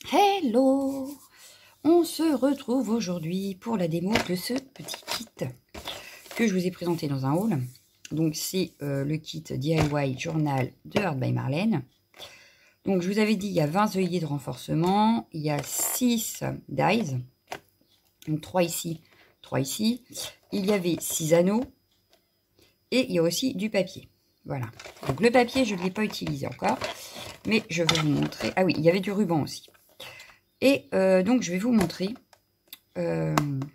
Hello! On se retrouve aujourd'hui pour la démo de ce petit kit que je vous ai présenté dans un haul. Donc c'est le kit DIY Journal de Art by Marlène. Donc je vous avais dit, il y a 20 œillets de renforcement, il y a 6 dies, donc 3 ici, 3 ici. Il y avait 6 anneaux et il y a aussi du papier. Voilà. Donc le papier, je ne l'ai pas utilisé encore, mais je vais vous montrer. Ah oui, il y avait du ruban aussi. Et donc, je vais vous montrer ce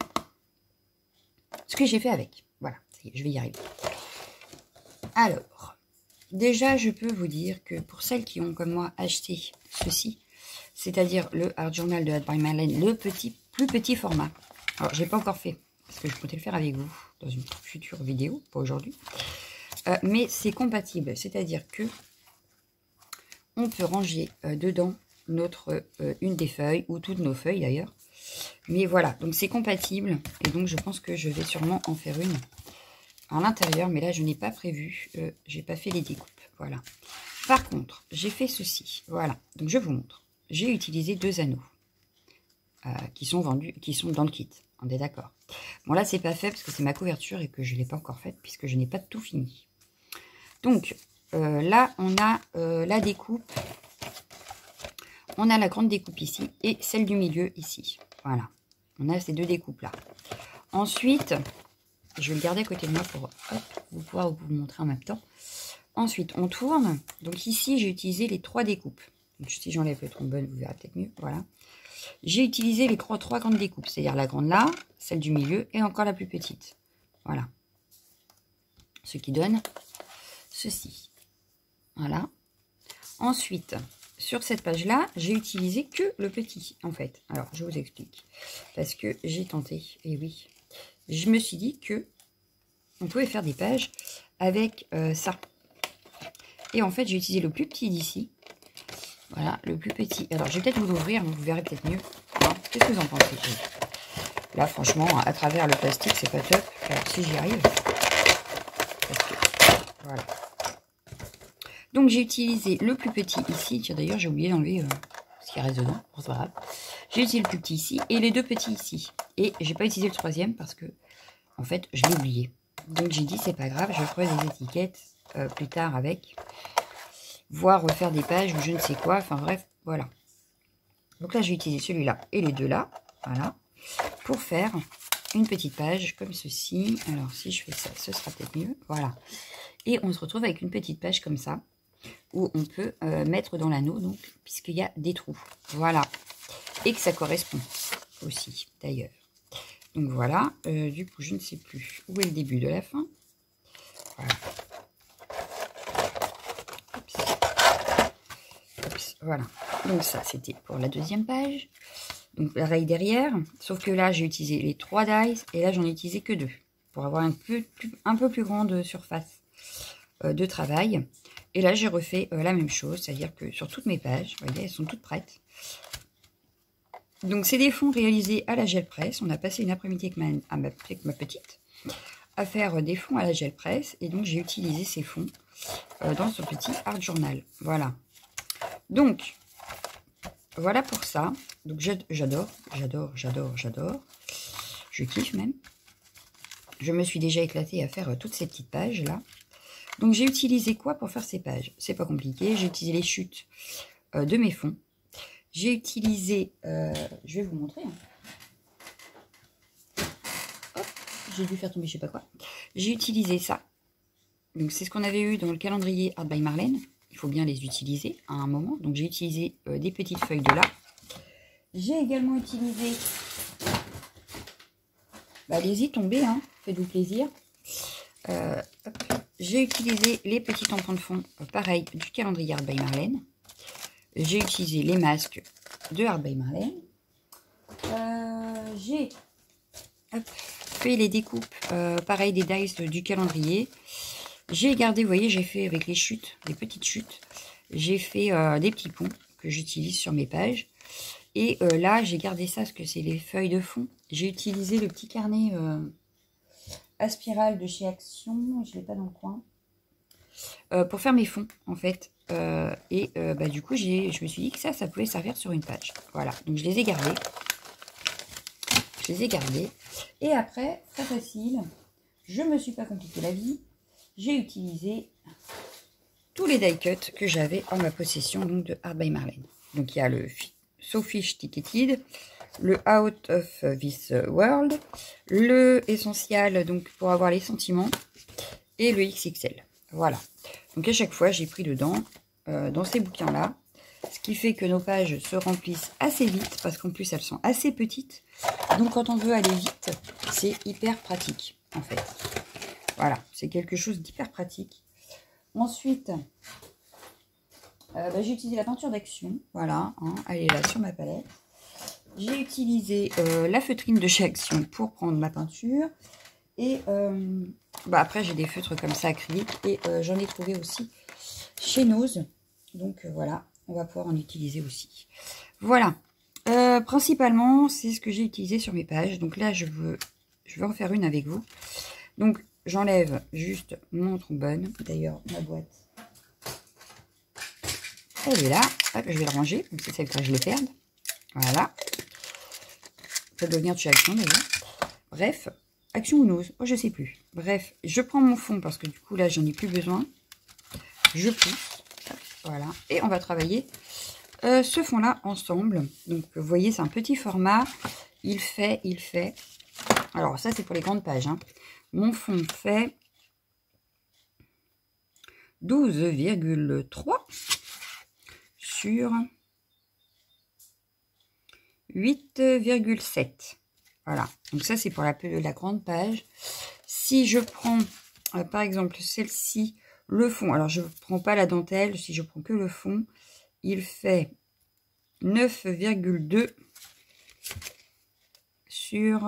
que j'ai fait avec. Voilà, ça y est, je vais y arriver. Alors, déjà, je peux vous dire que pour celles qui ont, comme moi, acheté ceci, c'est-à-dire le Art Journal de Art by Marlène, le plus petit format. Alors, je n'ai pas encore fait, parce que je comptais le faire avec vous dans une future vidéo, pas aujourd'hui. Mais c'est compatible, c'est-à-dire que on peut ranger dedans une des feuilles, ou toutes nos feuilles d'ailleurs. Mais voilà, donc c'est compatible, et donc je pense que je vais sûrement en faire une à l'intérieur, mais là je n'ai pas prévu, j'ai pas fait les découpes, voilà. Par contre, j'ai fait ceci, voilà, donc je vous montre. J'ai utilisé 2 anneaux qui sont vendus, qui sont dans le kit, on est d'accord. Bon là c'est pas fait parce que c'est ma couverture et que je ne l'ai pas encore faite puisque je n'ai pas tout fini. Donc là on a la découpe. On a la grande découpe ici et celle du milieu ici. Voilà. On a ces deux découpes-là. Ensuite, je vais le garder à côté de moi pour pouvoir vous montrer en même temps. Ensuite, on tourne. Donc ici, j'ai utilisé les 3 découpes. Donc, si j'enlève le trombone, vous verrez peut-être mieux. Voilà. J'ai utilisé les 3 grandes découpes. C'est-à-dire la grande là, celle du milieu et encore la plus petite. Voilà. Ce qui donne ceci. Voilà. Ensuite... sur cette page-là, j'ai utilisé que le petit, en fait. Alors, je vous explique. Parce que j'ai tenté, et oui, je me suis dit que on pouvait faire des pages avec ça. Et en fait, j'ai utilisé le plus petit d'ici. Voilà, le plus petit. Alors, je vais peut-être vous l'ouvrir, donc vous verrez peut-être mieux. Qu'est-ce que vous en pensez? Là, franchement, à travers le plastique, c'est pas top. Alors, si j'y arrive. Parce que, voilà. Donc j'ai utilisé le plus petit ici. Tiens, d'ailleurs j'ai oublié d'enlever ce qui reste dedans. Bon, c'est pas grave. J'ai utilisé le plus petit ici et les 2 petits ici. Et j'ai pas utilisé le 3e parce que en fait je l'ai oublié. Donc j'ai dit c'est pas grave, je ferai des étiquettes plus tard avec. Voire refaire des pages ou je ne sais quoi. Enfin bref, voilà. Donc là j'ai utilisé celui-là et les 2 là. Voilà. Pour faire une petite page comme ceci. Alors si je fais ça, ce sera peut-être mieux. Voilà. Et on se retrouve avec une petite page comme ça, où on peut mettre dans l'anneau, donc puisqu'il y a des trous. Voilà. Et que ça correspond aussi, d'ailleurs. Donc voilà. Du coup, je ne sais plus où est le début de la fin. Voilà. Oups. Oups. Voilà. Donc ça, c'était pour la 2e page. Donc pareil derrière, sauf que là, j'ai utilisé les 3 dies, et là, j'en ai utilisé que 2, pour avoir un peu plus grande surface de travail. Et là j'ai refait la même chose, c'est à dire que sur toutes mes pages, vous voyez, elles sont toutes prêtes. Donc c'est des fonds réalisés à la gel presse. On a passé une après-midi avec ma petite à faire des fonds à la gel presse, et donc j'ai utilisé ces fonds dans ce petit art journal. Voilà, donc voilà pour ça. Donc j'adore, je kiffe même. Je me suis déjà éclatée à faire toutes ces petites pages là. Donc j'ai utilisé quoi pour faire ces pages? C'est pas compliqué, j'ai utilisé les chutes de mes fonds. J'ai utilisé, je vais vous montrer. Hop, j'ai dû faire tomber je sais pas quoi. J'ai utilisé ça. Donc c'est ce qu'on avait eu dans le calendrier Art by Marlène. Il faut bien les utiliser à un moment. Donc j'ai utilisé des petites feuilles de là. J'ai également utilisé, allez-y, tombez, hein, faites-vous plaisir. J'ai utilisé les petits tampons de fond, pareil, du calendrier Art by Marlène. J'ai utilisé les masques de Art by Marlène. J'ai fait les découpes, pareil, des dies du calendrier. J'ai gardé, vous voyez, j'ai fait avec les chutes, les petites chutes. J'ai fait des petits ponts que j'utilise sur mes pages. Et là, j'ai gardé ça parce que c'est les feuilles de fond. J'ai utilisé le petit carnet à spirale de chez Action. Je ne l'ai pas dans le coin. pour faire mes fonds, en fait. Bah, du coup, je me suis dit que ça pouvait servir sur une page. Voilà, donc je les ai gardés. Je les ai gardés. Et après, très facile, je me suis pas compliqué la vie. J'ai utilisé tous les die cuts que j'avais en ma possession, donc de Art by Marlene. Donc il y a le So Fish Ticketed, le Out of This World, le Essential, donc pour avoir les sentiments, et le XXL. Voilà. Donc à chaque fois, j'ai pris dedans, dans ces bouquins-là, ce qui fait que nos pages se remplissent assez vite, parce qu'en plus, elles sont assez petites. Donc quand on veut aller vite, c'est hyper pratique, en fait. Voilà, c'est quelque chose d'hyper pratique. Ensuite, j'ai utilisé la peinture d'action. Voilà, hein, elle est là sur ma palette. J'ai utilisé la feutrine de chez Action pour prendre ma peinture. Et après, j'ai des feutres comme ça acryliques. Et j'en ai trouvé aussi chez Nose. Donc voilà, on va pouvoir en utiliser aussi. Voilà, principalement, c'est ce que j'ai utilisé sur mes pages. Donc là, je veux en faire une avec vous. Donc, j'enlève juste mon trombone. D'ailleurs, ma boîte, elle est là. Hop, je vais le ranger, comme ça, que je le perde. Voilà. Ça doit venir de chez Action, d'ailleurs. Bref, Action ou Nose, oh, je sais plus. Bref, je prends mon fond, parce que du coup, là, j'en ai plus besoin. Je pousse. Voilà. Et on va travailler ce fond-là ensemble. Donc, vous voyez, c'est un petit format. Il fait... Alors, ça, c'est pour les grandes pages, hein. Mon fond fait 12,3 sur 8,7. Voilà. Donc ça, c'est pour la grande page. Si je prends, par exemple, celle-ci, le fond. Alors, je ne prends pas la dentelle. Si je prends que le fond, il fait 9,2 sur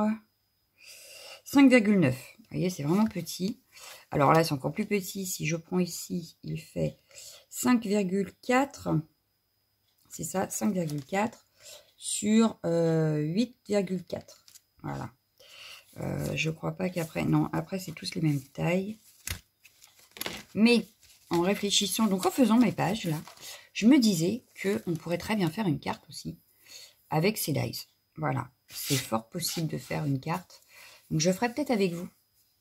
5,9. Vous voyez, c'est vraiment petit. Alors là, c'est encore plus petit. Si je prends ici, il fait 5,4. C'est ça, 5,4 sur 8,4. Voilà. Je crois pas qu'après... Non, après, c'est tous les mêmes tailles. Mais en réfléchissant, donc en faisant mes pages, là, je me disais qu'on pourrait très bien faire une carte aussi avec ces dies. Voilà. C'est fort possible de faire une carte. Donc, je ferai peut-être avec vous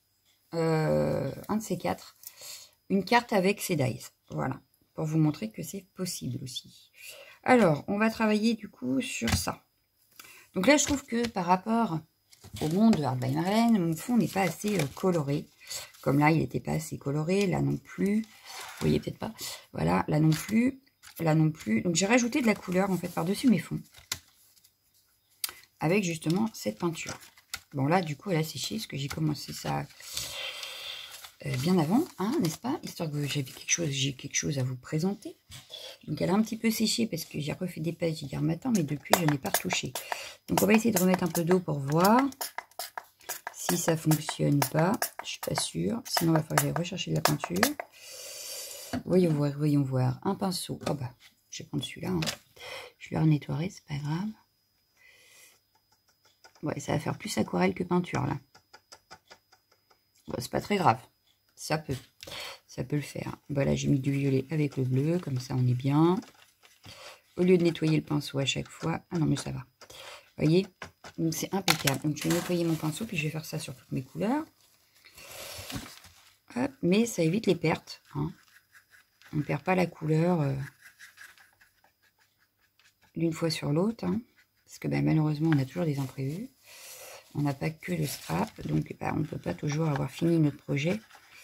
un de ces quatre, une carte avec ces dies. Voilà, pour vous montrer que c'est possible aussi. Alors, on va travailler du coup sur ça. Donc là, je trouve que par rapport au monde de Art by Marlene, mon fond n'est pas assez coloré. Comme là, il n'était pas assez coloré, là non plus. Vous voyez peut-être pas. Voilà, là non plus, là non plus. Donc j'ai rajouté de la couleur en fait par-dessus mes fonds. Avec justement cette peinture. Bon là, du coup, elle a séché, parce que j'ai commencé ça bien avant, hein, n'est-ce pas? Histoire que j'ai quelque chose à vous présenter. Donc elle a un petit peu séché, parce que j'ai refait des pages hier matin, mais depuis, je n'ai pas retouché. Donc on va essayer de remettre un peu d'eau pour voir si ça fonctionne ou pas. Je suis pas sûre. Sinon, il va falloir que j'aille rechercher de la peinture. Voyons voir, voyons voir. Un pinceau. Oh bah, je vais prendre celui-là. Hein. Je vais le nettoyer, c'est pas grave. Ouais, ça va faire plus aquarelle que peinture, là. Bon, c'est pas très grave. Ça peut le faire. Voilà, j'ai mis du violet avec le bleu, comme ça on est bien. Au lieu de nettoyer le pinceau à chaque fois. Ah non, mais ça va. Vous voyez? Donc c'est impeccable. Donc je vais nettoyer mon pinceau, puis je vais faire ça sur toutes mes couleurs. Hop, mais ça évite les pertes. Hein. On ne perd pas la couleur d'une fois sur l'autre. Hein, parce que ben, malheureusement, on a toujours des imprévus. On n'a pas que le scrap. Donc ben, on ne peut pas toujours avoir fini notre projet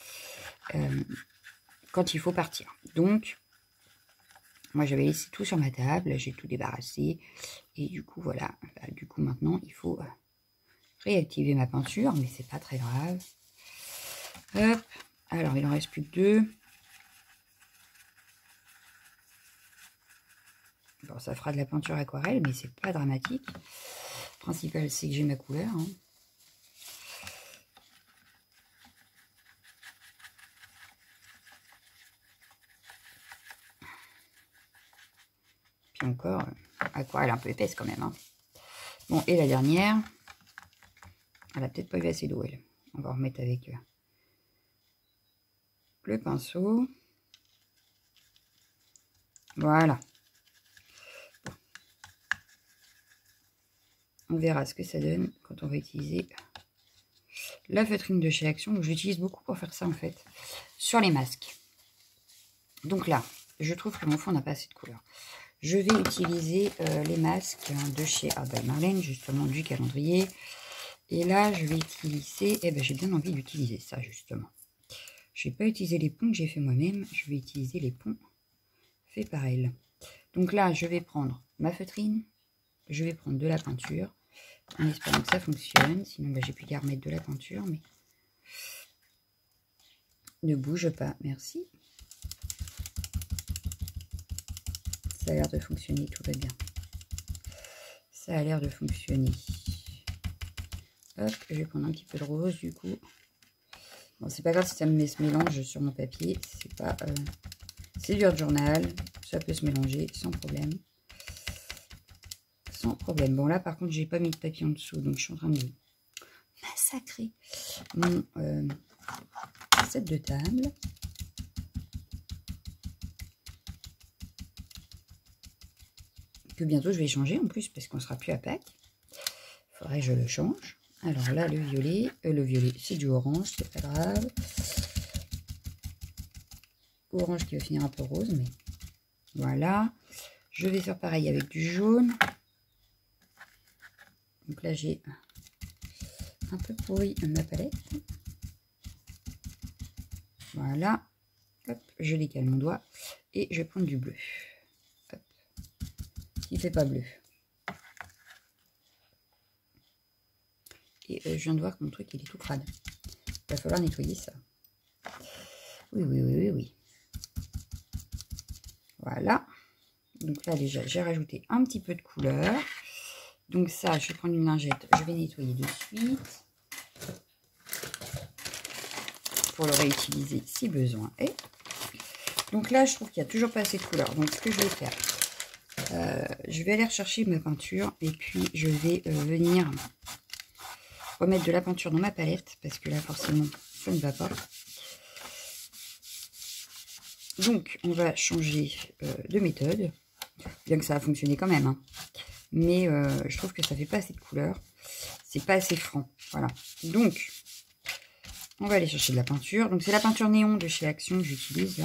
quand il faut partir. Donc, moi j'avais laissé tout sur ma table. J'ai tout débarrassé. Et du coup, voilà. Ben, du coup, maintenant, il faut réactiver ma peinture. Mais c'est pas très grave. Hop. Alors, il en reste plus que 2. Bon, ça fera de la peinture aquarelle, mais c'est pas dramatique. Le principal, c'est que j'ai ma couleur. Hein. Puis encore, aquarelle un peu épaisse quand même. Hein. Bon, et la dernière, elle a peut-être pas eu assez d'eau, elle. On va remettre avec le pinceau. Voilà. On verra ce que ça donne quand on va utiliser la feutrine de chez Action. Donc j'utilise beaucoup pour faire ça en fait, sur les masques. Donc là, je trouve que mon fond n'a pas assez de couleur. Je vais utiliser les masques de chez Art by Marlene, justement du calendrier. Et là, je vais utiliser, j'ai bien envie d'utiliser ça justement. Je ne vais pas utiliser les ponts que j'ai fait moi-même, je vais utiliser les ponts faits par elle. Donc là, je vais prendre ma feutrine, je vais prendre de la peinture, en espérant que ça fonctionne. Sinon, j'ai plus qu'à remettre de la peinture, mais ne bouge pas, merci. Ça a l'air de fonctionner, tout va bien. Ça a l'air de fonctionner. Hop, je vais prendre un petit peu de rose du coup. Bon, c'est pas grave si ça me met ce mélange sur mon papier. C'est pas, c'est du art journal, ça peut se mélanger sans problème. Sans problème. Bon là par contre j'ai pas mis de papier en dessous, donc je suis en train de massacrer mon set de table. Que bientôt je vais changer en plus parce qu'on sera plus à Pâques. Il faudrait que je le change. Alors là le violet c'est du orange, c'est pas grave. Orange qui va finir un peu rose, mais voilà. Je vais faire pareil avec du jaune. Donc là j'ai un peu pourri ma palette. Voilà. Hop, je décale mon doigt et je vais prendre du bleu. Hop. Qui fait pas bleu. Et je viens de voir que mon truc il est tout crade. Il va falloir nettoyer ça. Oui. Voilà. Donc là déjà j'ai rajouté un petit peu de couleur. Donc ça, je vais prendre une lingette, je vais nettoyer de suite. Pour le réutiliser si besoin est. Donc là, je trouve qu'il n'y a toujours pas assez de couleur. Donc ce que je vais faire, je vais aller rechercher ma peinture. Et puis je vais venir remettre de la peinture dans ma palette. Parce que là, forcément, ça ne va pas. Donc, on va changer de méthode. Bien que ça a fonctionné quand même. Hein. Mais je trouve que ça fait pas assez de couleur. C'est pas assez franc. Voilà. Donc, on va aller chercher de la peinture. Donc, c'est la peinture néon de chez Action que j'utilise là.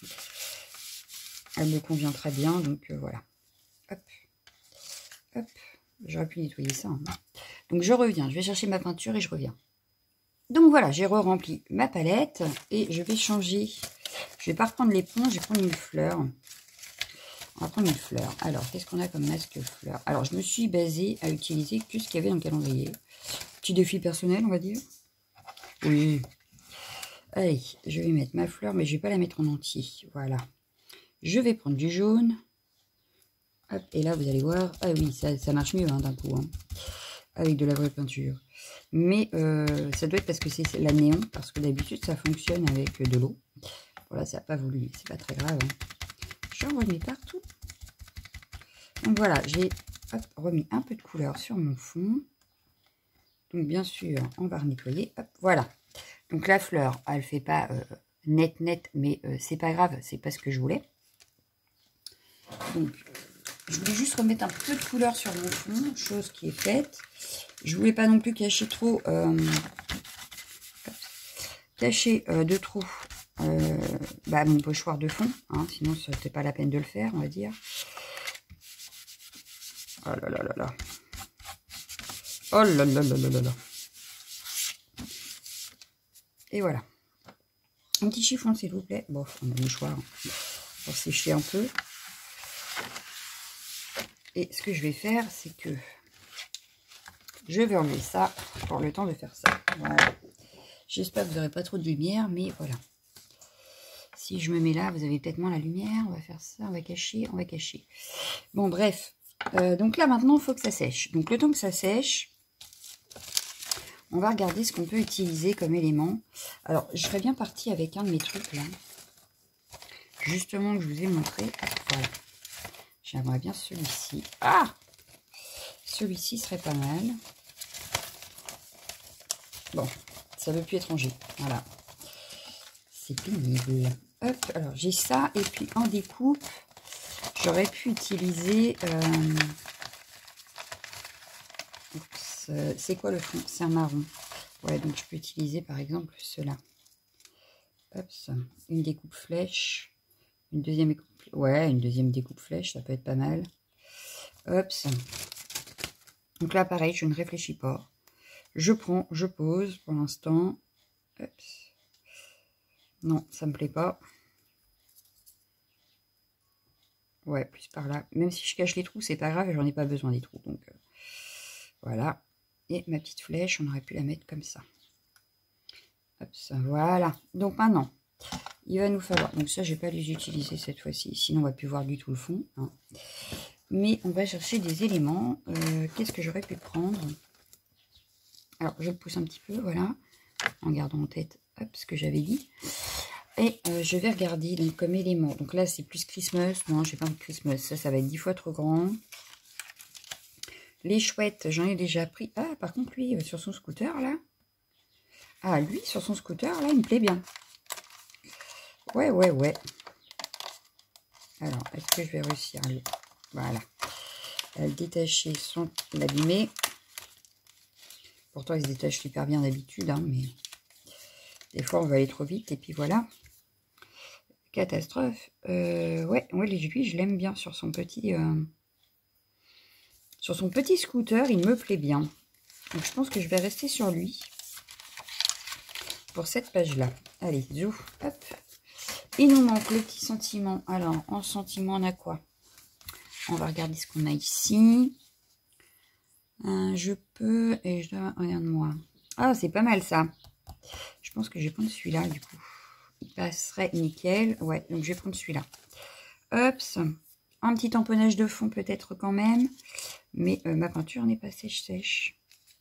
Elle me convient très bien. Donc, voilà. Hop. Hop. J'aurais pu nettoyer ça. Hein. Donc, je reviens. Je vais chercher ma peinture et je reviens. Donc, voilà. J'ai re-rempli ma palette. Et je vais changer. Je vais pas reprendre l'éponge. Je vais prendre une fleur. On va prendre une fleur. Alors, qu'est-ce qu'on a comme masque fleur? Alors, je me suis basée à utiliser tout ce qu'il y avait dans le calendrier. Petit défi personnel, on va dire. Oui. Allez, je vais mettre ma fleur, mais je ne vais pas la mettre en entier. Voilà. Je vais prendre du jaune. Hop, et là, vous allez voir. Ah oui, ça marche mieux hein, d'un coup. Hein, avec de la vraie peinture. Mais ça doit être parce que c'est la néon. Parce que d'habitude, ça fonctionne avec de l'eau. Voilà, ça n'a pas voulu. C'est pas très grave. Hein. J'en remets partout. Donc voilà, j'ai remis un peu de couleur sur mon fond. Donc bien sûr, on va nettoyer. Hop, voilà. Donc la fleur, elle ne fait pas net, mais c'est pas grave, c'est pas ce que je voulais. Donc, je voulais juste remettre un peu de couleur sur mon fond, chose qui est faite. Je voulais pas non plus cacher trop, de trop mon pochoir de fond, hein, sinon ce n'était pas la peine de le faire, on va dire. Oh là là là là. Oh là là là là là là. Et voilà. Un petit chiffon, s'il vous plaît. Bon, on a le mouchoir pour sécher un peu. Et ce que je vais faire, c'est que je vais enlever ça pour le temps de faire ça. Voilà. J'espère que vous n'aurez pas trop de lumière, mais voilà. Si je me mets là, vous avez peut-être moins la lumière. On va faire ça, on va cacher, on va cacher. Bon, bref. Donc là, maintenant, il faut que ça sèche. Donc, le temps que ça sèche, on va regarder ce qu'on peut utiliser comme élément. Alors, je serais bien partie avec un de mes trucs, là. Justement, que je vous ai montré. Voilà. J'aimerais bien celui-ci. Ah! Celui-ci serait pas mal. Bon, ça veut plus étranger. Voilà. c'est pénible. Hop, alors j'ai ça. Et puis en découpe, j'aurais pu utiliser... c'est quoi le fond? C'est un marron. Ouais, donc je peux utiliser par exemple cela. Hop, une découpe flèche. Une deuxième découpe... Ouais, une deuxième découpe flèche, ça peut être pas mal. Hop. Donc là, pareil, je ne réfléchis pas. Je prends, je pose pour l'instant. Non, ça me plaît pas. Ouais, plus par là. Même si je cache les trous, c'est pas grave, j'en ai pas besoin des trous. Donc voilà. Et ma petite flèche, on aurait pu la mettre comme ça. Hop, ça, voilà. Donc maintenant, il va nous falloir... Donc ça, je vais pas les utiliser cette fois-ci. Sinon, on va plus voir du tout le fond. Hein. Mais on va chercher des éléments. Qu'est-ce que j'aurais pu prendre? Alors, je le pousse un petit peu, voilà. En gardant en tête hop, ce que j'avais dit. Et je vais regarder donc, comme élément. Donc là, c'est plus Christmas. Non, j'ai pas envie de Christmas. Ça va être 10 fois trop grand. Les chouettes, j'en ai déjà pris. Ah, par contre, lui, sur son scooter, là. Ah, lui, sur son scooter, là, il me plaît bien. Ouais, ouais, ouais. Alors, est-ce que je vais réussir à le... Voilà. À le détacher sans l'abîmer. Pourtant, il se détache super bien d'habitude, hein, mais... Des fois, on va aller trop vite, et puis voilà. Catastrophe. Ouais, lui, je l'aime bien sur son petit scooter, il me plaît bien. Donc, je pense que je vais rester sur lui pour cette page-là. Allez, zou, hop. Il nous manque le petit sentiment. Alors, en sentiment, on a quoi? On va regarder ce qu'on a ici. Je peux... Et je dois... Regarde-moi. Ah, c'est pas mal, ça. Je pense que je vais prendre celui-là, du coup. Il passerait nickel. Ouais, donc je vais prendre celui-là. Hop. Un petit tamponnage de fond, peut-être, quand même. Mais ma peinture n'est pas sèche.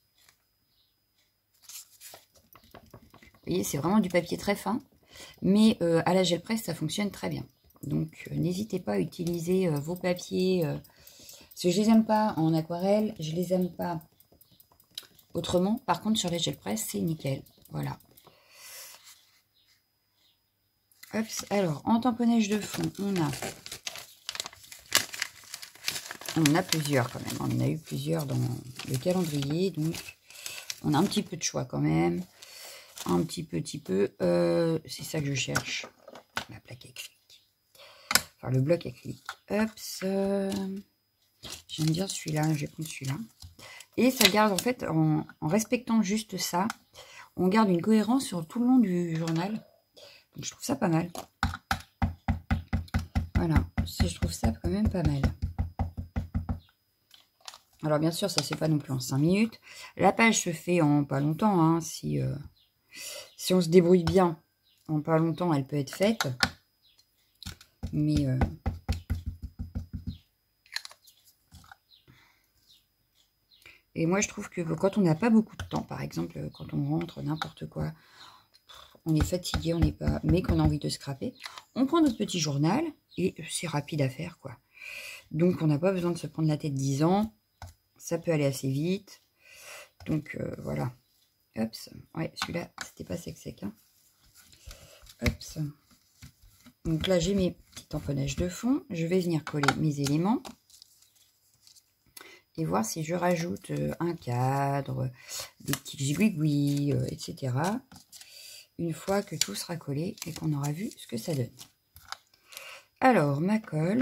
Vous voyez, c'est vraiment du papier très fin. Mais à la gel presse, ça fonctionne très bien. Donc, n'hésitez pas à utiliser vos papiers. Parce que je les aime pas en aquarelle. Je les aime pas autrement. Par contre, sur les gel presse, c'est nickel. Voilà. Hop, alors, en tamponnage de fond, on a plusieurs quand même. On en a eu plusieurs dans le calendrier. Donc, on a un petit peu de choix quand même. Un petit peu. C'est ça que je cherche. La plaque acrylique. Enfin, le bloc acrylique. Hop, j'aime bien celui-là. Je vais prendre celui-là. Et ça garde, en fait, en respectant juste ça, on garde une cohérence sur tout le long du journal. Donc, je trouve ça pas mal. Voilà, je trouve ça quand même pas mal. Alors, bien sûr, ça ne se fait pas non plus en 5 minutes. La page se fait en pas longtemps. Hein, si on se débrouille bien, en pas longtemps, elle peut être faite. Mais... Et moi, je trouve que quand on n'a pas beaucoup de temps, par exemple, quand on rentre, n'importe quoi, on est fatigué, on n'est pas... Mais qu'on a envie de scraper, on prend notre petit journal et c'est rapide à faire, quoi. Donc, on n'a pas besoin de se prendre la tête 10 ans. Ça peut aller assez vite. Donc, voilà. Hop. Ouais, celui-là, c'était pas sec. Hein. Hop. Donc là, j'ai mes petits tamponnages de fond. Je vais venir coller mes éléments. Et voir si je rajoute un cadre, des petits zigouigouis, etc. Une fois que tout sera collé et qu'on aura vu ce que ça donne. Alors, ma colle.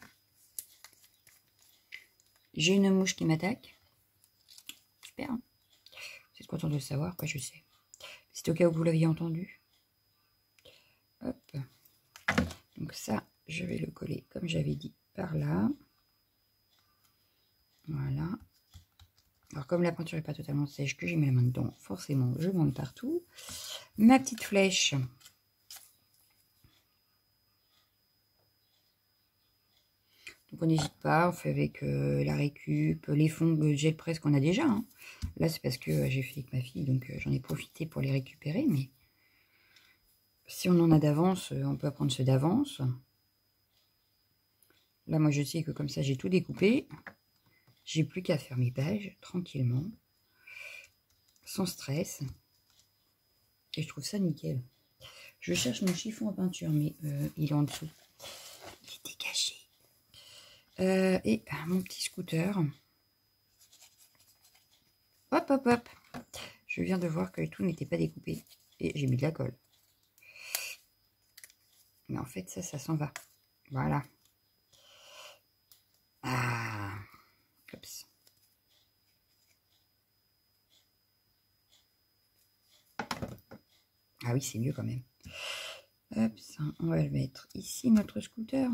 J'ai une mouche qui m'attaque. Super. Hein, vous êtes content de le savoir, quoi, je sais. C'est au cas où vous l'aviez entendu. Hop. Donc ça, je vais le coller comme j'avais dit par là. Voilà. Alors comme la peinture n'est pas totalement sèche, que j'ai mis la main dedans, forcément, je monte partout. Ma petite flèche. Donc on n'hésite pas, on fait avec la récup, les fonds de gel presse qu'on a déjà. Hein. Là c'est parce que j'ai fait avec ma fille, donc j'en ai profité pour les récupérer. Mais si on en a d'avance, on peut prendre ceux d'avance. Là moi je sais que comme ça j'ai tout découpé. J'ai plus qu'à faire mes pages tranquillement, sans stress. Et je trouve ça nickel. Je cherche mon chiffon à peinture, mais il est en dessous. Il était caché. Et mon petit scooter. Hop, hop, hop. Je viens de voir que tout n'était pas découpé. Et j'ai mis de la colle. Mais en fait, ça s'en va. Voilà. Ah. Oups. Ah oui, c'est mieux quand même. Hop, ça, on va le mettre ici, notre scooter.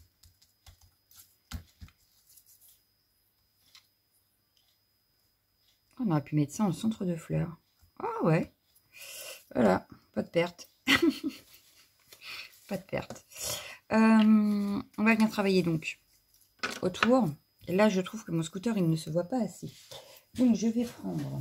On aurait pu mettre ça en centre de fleurs. Ah ouais. Voilà, pas de perte. Pas de perte. On va venir travailler donc autour. Et là, je trouve que mon scooter, il ne se voit pas assez. Donc, je vais prendre...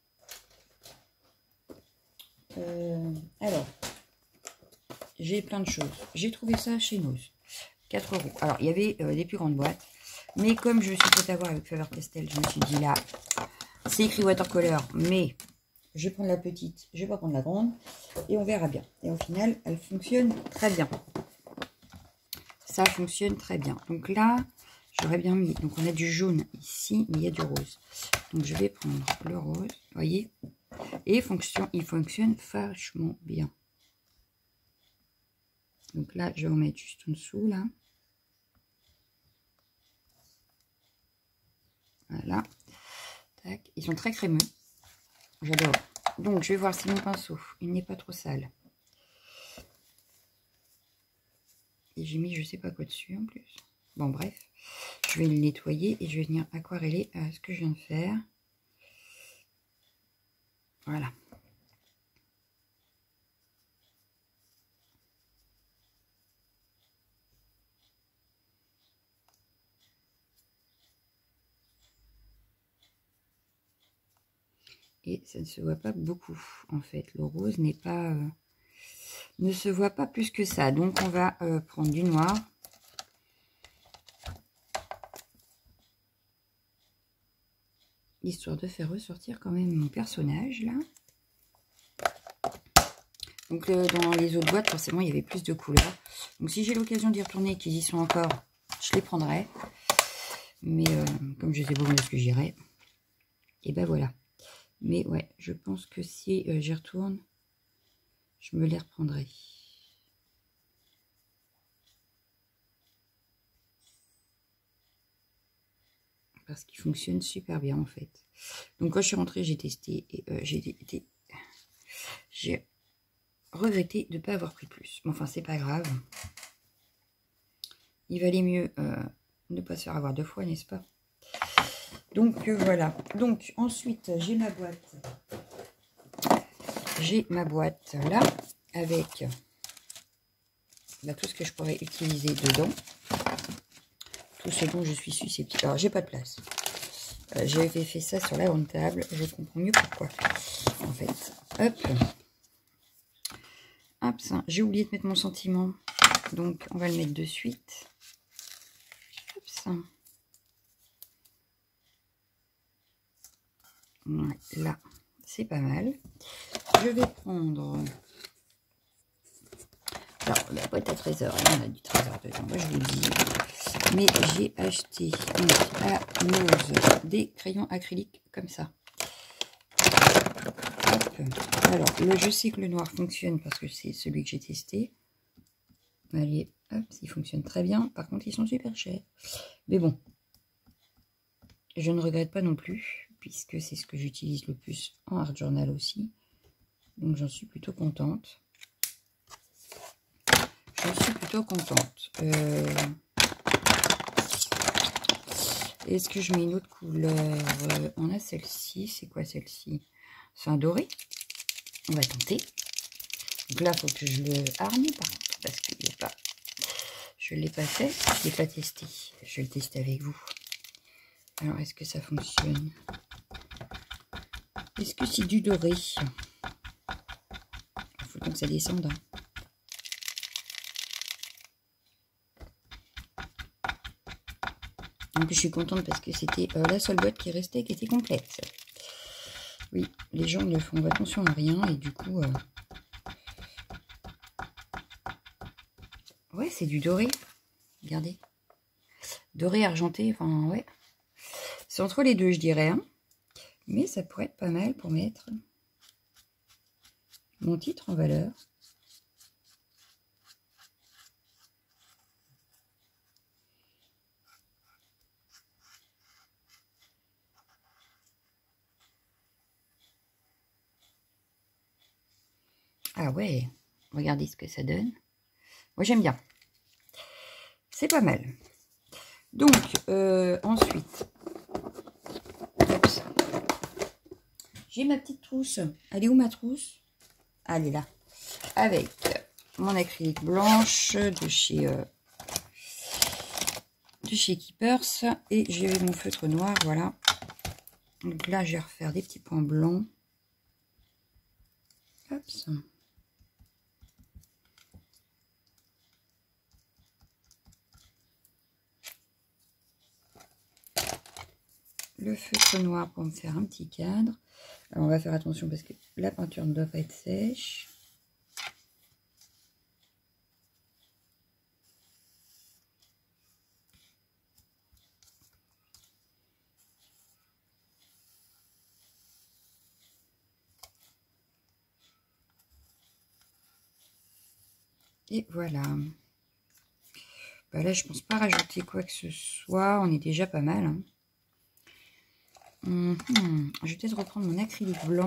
alors, j'ai plein de choses. J'ai trouvé ça chez Nose. 4 €. Alors, il y avait des plus grandes boîtes. Mais comme je me suis fait avoir avec Faber-Castell, je me suis dit là, c'est écrit watercolor, mais je vais prendre la petite, je vais pas prendre la grande. Et on verra bien. Et au final, elle fonctionne très bien. Ça fonctionne très bien. Donc là, j'aurais bien mis... Donc on a du jaune ici, mais il y a du rose. Donc je vais prendre le rose, vous voyez. Et il fonctionne vachement bien. Donc là, je vais en mettre juste en dessous, là. Voilà. Tac. Ils sont très crémeux. J'adore. Donc, je vais voir si mon pinceau, il n'est pas trop sale. Et j'ai mis je sais pas quoi dessus en plus. Bon, bref. Je vais le nettoyer et je vais venir aquareller ce que je viens de faire. Voilà. Et ça ne se voit pas beaucoup, en fait. Le rose n'est pas... ne se voit pas plus que ça. Donc, on va prendre du noir. Histoire de faire ressortir quand même mon personnage, là. Donc, dans les autres boîtes, forcément, il y avait plus de couleurs. Donc, si j'ai l'occasion d'y retourner et qu'ils y sont encore, je les prendrai. Mais, comme je sais pas où est-ce que j'irai, et ben voilà. Mais ouais, je pense que si j'y retourne, je me les reprendrai. Parce qu'ils fonctionnent super bien en fait. Donc quand je suis rentrée, j'ai testé et j'ai regretté de ne pas avoir pris plus. Mais enfin, c'est pas grave. Il valait mieux ne pas se faire avoir 2 fois, n'est-ce pas? Donc voilà. Donc ensuite, j'ai ma boîte. J'ai ma boîte là avec tout ce que je pourrais utiliser dedans. Tout ce dont je suis susceptible. Alors, j'ai pas de place. J'avais fait ça sur la grande table. Je comprends mieux pourquoi. En fait, hop. Hop, ça. J'ai oublié de mettre mon sentiment. Donc, on va le mettre de suite. Hop, ça. Ouais, là, c'est pas mal. Je vais prendre... Alors, la boîte à trésor, il y en a du trésor dedans, moi je vous le dis. Mais j'ai acheté à Nose des crayons acryliques comme ça. Hop. Alors, je sais que le noir fonctionne parce que c'est celui que j'ai testé. Allez, hop, il fonctionne très bien. Par contre, ils sont super chers. Mais bon, je ne regrette pas non plus, puisque c'est ce que j'utilise le plus en art journal aussi. Donc, j'en suis plutôt contente. Je suis plutôt contente. Est-ce que je mets une autre couleur? On a celle-ci. C'est quoi celle-ci? C'est un doré. On va tenter. Donc là, il faut que je le hargne par contre. Parce que je ne l'ai pas fait. Je ne l'ai pas testé. Je vais le tester avec vous. Alors, est-ce que ça fonctionne? Est-ce que c'est du doré? Il faut donc que ça descende. Donc je suis contente parce que c'était la seule boîte qui restait, qui était complète. Oui, les gens ne font attention à rien et du coup, c'est du doré. Regardez. Doré argenté, enfin, ouais. C'est entre les deux, je dirais. Hein. Mais ça pourrait être pas mal pour mettre mon titre en valeur. Ah ouais, regardez ce que ça donne. Moi, j'aime bien. C'est pas mal. Donc, ensuite, j'ai ma petite trousse. Elle est où ma trousse? Ah, elle est là. Avec mon acrylique blanche de chez Keepers. Et j'ai mon feutre noir, voilà. Donc là, je vais refaire des petits points blancs. Hop. Le feutre noir pour me faire un petit cadre. Alors on va faire attention parce que la peinture ne doit pas être sèche. Et voilà. Bah là, je pense pas rajouter quoi que ce soit. On est déjà pas mal. Hein. Je vais peut-être reprendre mon acrylique blanc.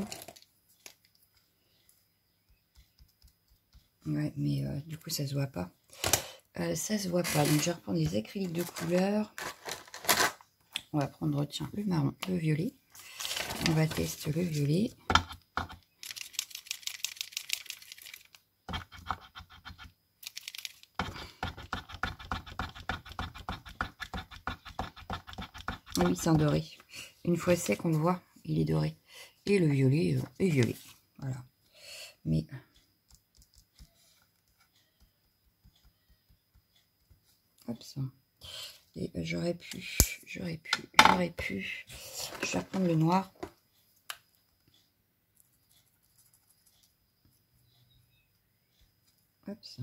Ouais, mais du coup, ça se voit pas. Ça se voit pas. Donc, je vais reprendre des acryliques de couleur. On va prendre, tiens, le marron, le violet. On va tester le violet. Oui, c'est un doré. Une fois sec, on le voit, il est doré. Et le violet est violet. Voilà. Mais hop ça. Et j'aurais pu. Je vais reprendre le noir. Hop ça.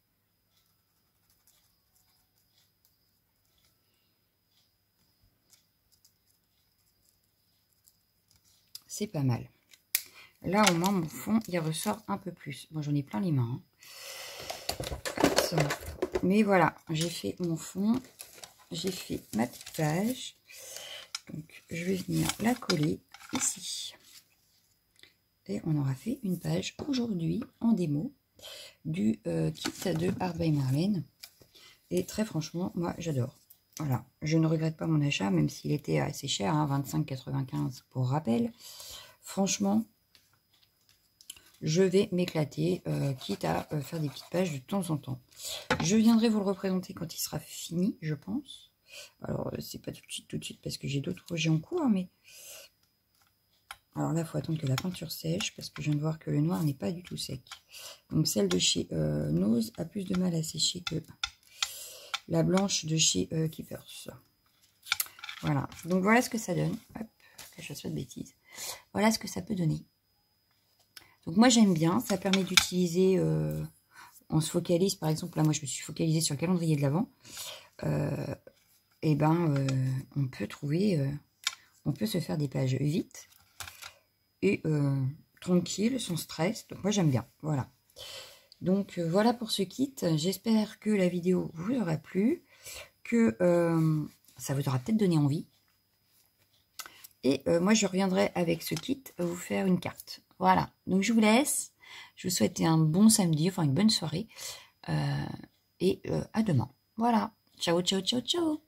C'est pas mal. Là, au moins, mon fond, il ressort un peu plus. Bon, j'en ai plein les mains. Hein. Mais voilà, j'ai fait mon fond. J'ai fait ma petite page. Donc, je vais venir la coller ici. Et on aura fait une page aujourd'hui en démo du kit de Art by Marlene. Et très franchement, moi, j'adore. Voilà, je ne regrette pas mon achat, même s'il était assez cher, hein, 25,95 pour rappel. Franchement, je vais m'éclater, quitte à faire des petites pages de temps en temps. Je viendrai vous le représenter quand il sera fini, je pense. Alors, c'est pas tout de suite, parce que j'ai d'autres projets en cours, mais... Alors là, il faut attendre que la peinture sèche, parce que je viens de voir que le noir n'est pas du tout sec. Donc, celle de chez Nose a plus de mal à sécher que la blanche de chez Keepers. Voilà. Donc, voilà ce que ça donne. Hop, que je fasse pas de bêtises. Voilà ce que ça peut donner. Donc, moi, j'aime bien. Ça permet d'utiliser... on se focalise, par exemple, là, moi, je me suis focalisée sur le calendrier de l'Avent. Et ben, on peut trouver... on peut se faire des pages vite. Et tranquille, sans stress. Donc, moi, j'aime bien. Voilà. Donc, voilà pour ce kit. J'espère que la vidéo vous aura plu. Que ça vous aura peut-être donné envie. Et moi, je reviendrai avec ce kit vous faire une carte. Voilà. Donc, je vous laisse. Je vous souhaite un bon samedi, enfin une bonne soirée. Et à demain. Voilà. Ciao, ciao, ciao, ciao.